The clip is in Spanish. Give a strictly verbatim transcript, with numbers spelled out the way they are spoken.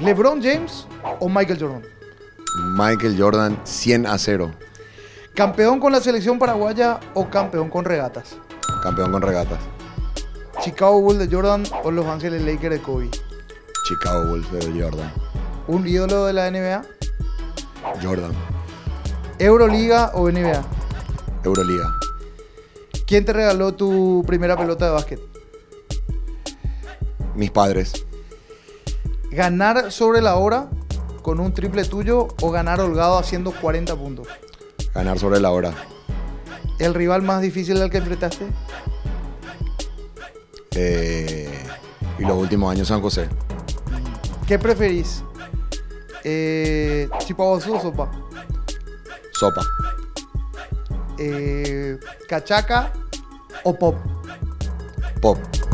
¿LeBron James o Michael Jordan? Michael Jordan, cien a cero. ¿Campeón con la selección paraguaya o campeón con regatas? Campeón con regatas. ¿Chicago Bulls de Jordan o Los Ángeles Lakers de Kobe? Chicago Bulls de Jordan. ¿Un ídolo de la N B A? Jordan. ¿Euroliga o N B A? Euroliga. ¿Quién te regaló tu primera pelota de básquet? Mis padres. ¿Ganar sobre la hora con un triple tuyo o ganar holgado haciendo cuarenta puntos? Ganar sobre la hora. ¿El rival más difícil al que enfrentaste? Eh, y los últimos años San José. ¿Qué preferís? Eh, ¿Chipaguazú o sopa? Sopa. Eh, ¿Cachaca o pop? Pop.